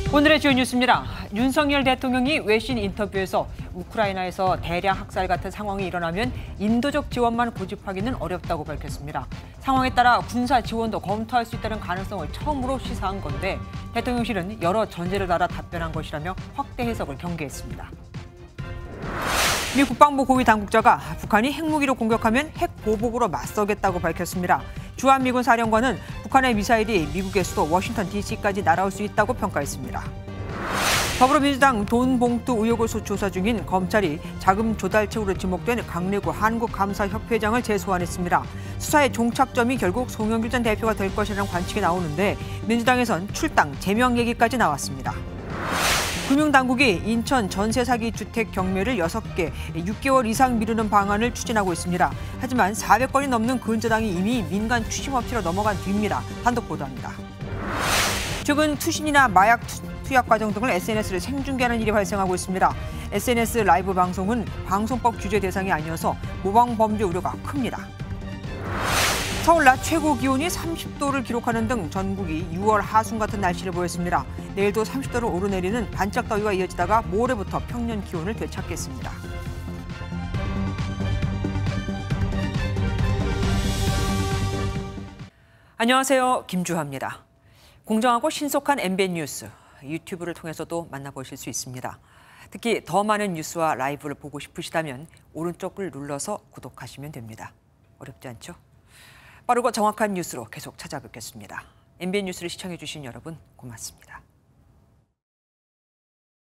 오늘의 주요 뉴스입니다. 윤석열 대통령이 외신 인터뷰에서 우크라이나에서 대량 학살 같은 상황이 일어나면 인도적 지원만 고집하기는 어렵다고 밝혔습니다. 상황에 따라 군사 지원도 검토할 수 있다는 가능성을 처음으로 시사한 건데 대통령실은 여러 전제를 달아 답변한 것이라며 확대 해석을 경계했습니다. 미 국방부 고위 당국자가 북한이 핵무기로 공격하면 핵 보복으로 맞서겠다고 밝혔습니다. 주한미군 사령관은 북한의 미사일이 미국의 수도 워싱턴 DC까지 날아올 수 있다고 평가했습니다. 더불어민주당 돈 봉투 의혹을 조사 중인 검찰이 자금 조달책으로 지목된 강래구 한국감사협회장을 재소환했습니다. 수사의 종착점이 결국 송영길 전 대표가 될 것이라는 관측이 나오는데 민주당에선 출당, 제명 얘기까지 나왔습니다. 금융당국이 인천 전세 사기 주택 경매를 6개, 6개월 이상 미루는 방안을 추진하고 있습니다. 하지만 400건이 넘는 근저당이 이미 민간 추심업체로 넘어간 뒤입니다. 단독 보도합니다. 최근 투신이나 마약 투약 과정 등을 SNS를 생중계하는 일이 발생하고 있습니다. SNS 라이브 방송은 방송법 규제 대상이 아니어서 모방 범죄 우려가 큽니다. 서울 낮 최고 기온이 30도를 기록하는 등 전국이 6월 하순 같은 날씨를 보였습니다. 내일도 30도를 오르내리는 반짝 더위가 이어지다가 모레부터 평년 기온을 되찾겠습니다. 안녕하세요. 김주하입니다. 공정하고 신속한 MBN 뉴스, 유튜브를 통해서도 만나보실 수 있습니다. 특히 더 많은 뉴스와 라이브를 보고 싶으시다면 오른쪽을 눌러서 구독하시면 됩니다. 어렵지 않죠? 빠르고 정확한 뉴스로 계속 찾아뵙겠습니다. MBN 뉴스를 시청해주신 여러분 고맙습니다.